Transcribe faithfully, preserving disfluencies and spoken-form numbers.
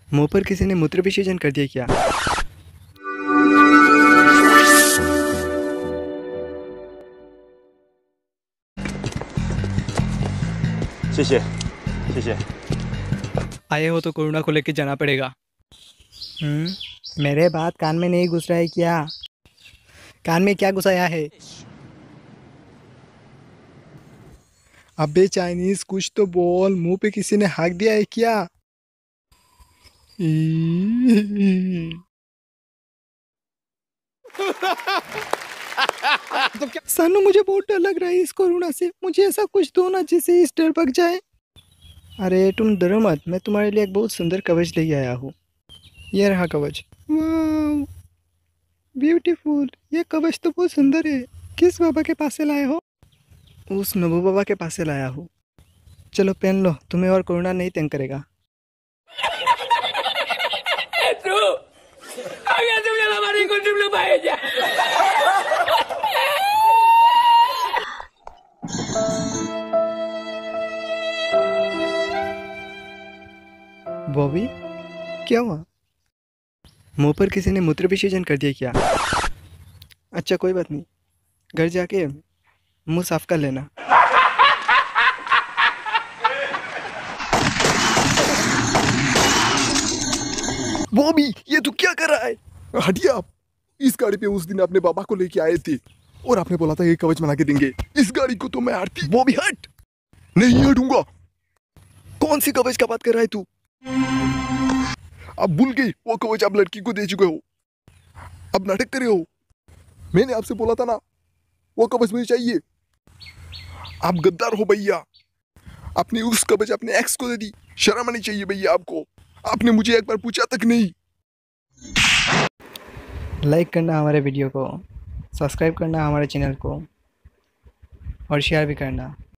मुंह पर किसी ने मूत्र विसर्जन कर दिया क्या? 谢谢，谢谢。 आए हो तो कोरोना को लेके जाना पड़ेगा। हम्म मेरे बात कान में नहीं घुस रहा है क्या? कान में क्या घुसाया है? अबे चाइनीज कुछ तो बोल, मुंह पे किसी ने हाक दिया है क्या? तो क्या सानू, मुझे बहुत डर लग रहा है इस कोरोना से। मुझे ऐसा कुछ दो ना जिससे इस डर भाग जाए। अरे तुम डरो मत, मैं तुम्हारे लिए एक बहुत सुंदर कवच लेके आया हूँ। ये रहा कवच। वाह, ब्यूटीफुल। ये कवच तो बहुत सुंदर है। किस बाबा के पास से लाए हो? उस नबू बाबा के पास से लाया हूँ। चलो पहन लो, तुम्हें और कोरोना नहीं तंग करेगा। बॉबी, क्या हुआ? मुंह पर किसी ने मूत्र विसर्जन कर दिया क्या? अच्छा कोई बात नहीं, घर जाके मुंह साफ कर लेना। बॉबी, ये तू क्या कर रहा है? हटिए आप। इस गाड़ी पे उस दिन अपने बाबा को लेके आए थे और आपने बोला था ये कवच बना के देंगे। इस गाड़ी को तो मैं हटती। बॉबी हट। नहीं हटूंगा। कौन सी कवच का बात कर रहा है तू? अब भूल गई वो कवच आप लड़की को दे चुके हो। अब नाटक करे हो। मैंने आपसे बोला था ना वो कवच मुझे चाहिए। आप गद्दार हो भैया। आपने उस कवच अपने एक्स को दे दी। शर्म आनी चाहिए भैया आपको। आपने मुझे एक बार पूछा तक नहीं। लाइक करना हमारे वीडियो को, सब्सक्राइब करना हमारे चैनल को और शेयर भी करना।